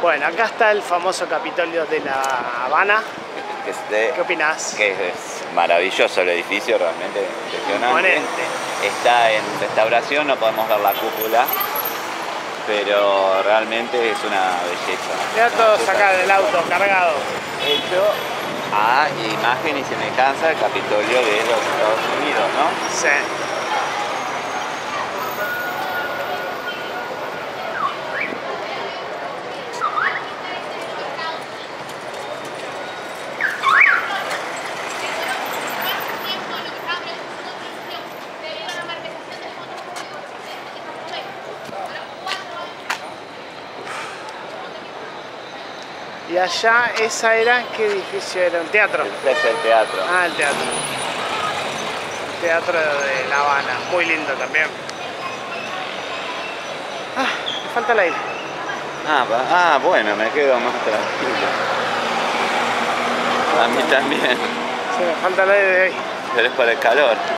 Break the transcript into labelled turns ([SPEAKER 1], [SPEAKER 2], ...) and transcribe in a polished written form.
[SPEAKER 1] Bueno, acá está el famoso Capitolio de La Habana. ¿Qué opinás?
[SPEAKER 2] Que es maravilloso el edificio, realmente impresionante.
[SPEAKER 1] Imponente.
[SPEAKER 2] Está en restauración, no podemos ver la cúpula, pero realmente es una belleza.
[SPEAKER 1] Mira todos acá del auto cargado.
[SPEAKER 2] Hecho a imagen y semejanza del Capitolio de los Estados Unidos, ¿no?
[SPEAKER 1] Sí. Y allá, esa era, ¿qué edificio era? ¿Un teatro?
[SPEAKER 2] Ese es el teatro.
[SPEAKER 1] Ah, el teatro. El teatro de La Habana. Muy lindo también. Ah, me falta el aire.
[SPEAKER 2] Bueno, me quedo más tranquilo. A mí también.
[SPEAKER 1] Sí, me falta el aire de ahí.
[SPEAKER 2] Pero es por el calor.